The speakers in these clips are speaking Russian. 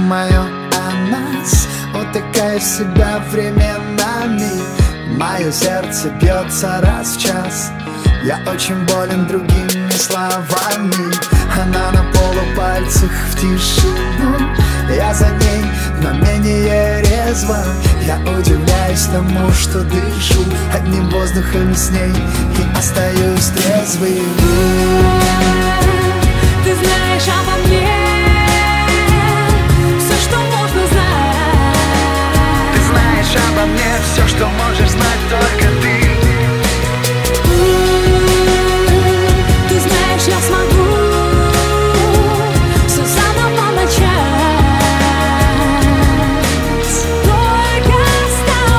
думаю о нас, утыкаю в себя временами. Мое сердце бьется раз в час. Я очень болен другими словами. Она на полупальцах в тишину. Я за ней, но менее резво. Я удивляюсь тому, что дышу одним воздухом с ней и остаюсь трезвым. Ты знаешь обо мне все, что можно знать. Ты знаешь обо мне все, что можешь знать только ты. Ты знаешь, я смогу все заново начать. Только с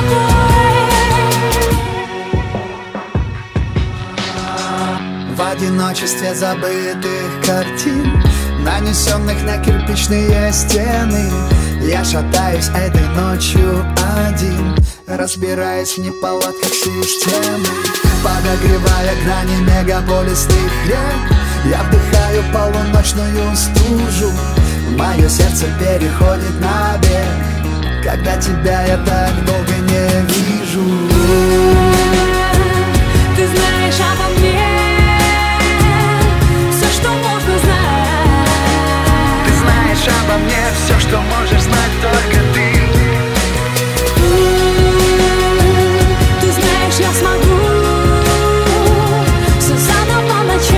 тобой. В одиночестве забытых картин, нанесенных на кирпичные стены, я шатаюсь этой ночью один, разбираясь в неполадках системы. Подогревая грани мегаполисных рек, я вдыхаю полуночную стужу. Мое сердце переходит на бег, когда тебя я так долго не вижу. Ты знаешь обо мне все, что можно знать. Ты знаешь обо мне все, что можешь знать только ты. Ты знаешь, я смогу все заново начать.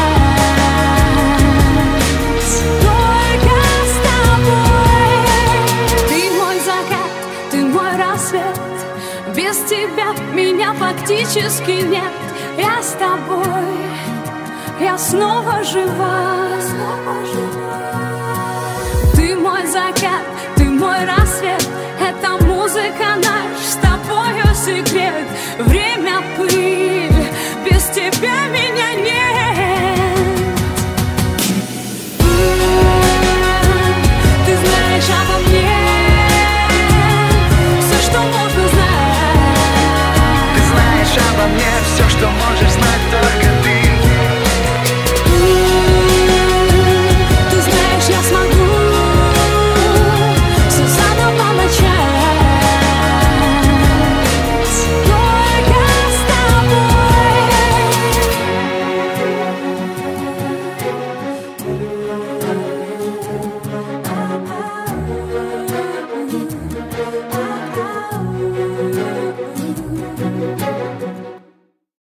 Только с тобой. Ты мой закат, ты мой рассвет. Без тебя меня фактически нет. Я с тобой, я снова жива.